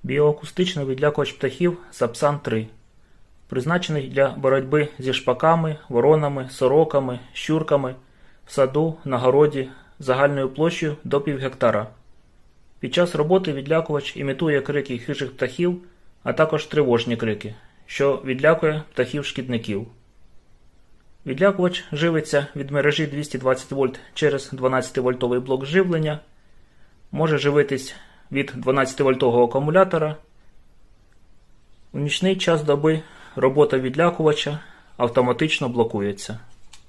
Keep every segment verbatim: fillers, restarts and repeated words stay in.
Біоакустичний відлякувач птахів Сапсан три. Призначений для боротьби зі шпаками, воронами, сороками, щурками в саду, на городі загальною площею до пів гектара. Під час роботи відлякувач імітує крики хижих птахів, а також тривожні крики, що відлякує птахів-шкідників. Відлякувач живиться від мережі двісті двадцять вольт через дванадцятивольтовий блок живлення, може живитись від дванадцятивольтового акумулятора. У нічний час доби робота відлякувача автоматично блокується.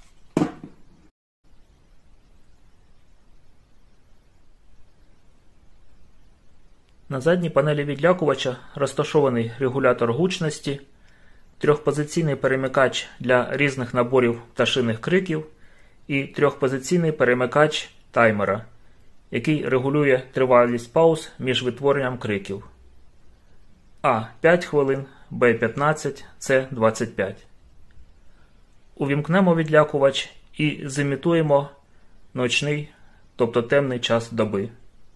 На задній панелі відлякувача розташований регулятор гучності, трьохпозиційний перемикач для різних наборів пташиних криків і трьохпозиційний перемикач таймера, який регулює тривалість пауз між витворенням криків. А п'ять хвилин, Б п'ятнадцять, С двадцять п'ять. Увімкнемо відлякувач і зімітуємо ночний, тобто темний час доби.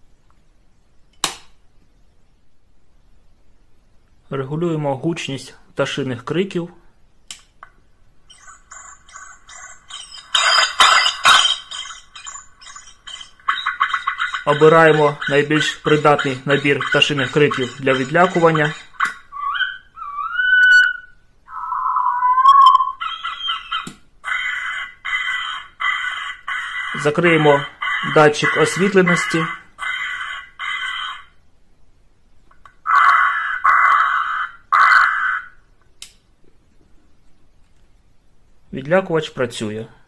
Регулюємо гучність пташиних криків. Обираємо найбільш придатний набір пташиних криків для відлякування. Закриємо датчик освітленості. Відлякувач працює.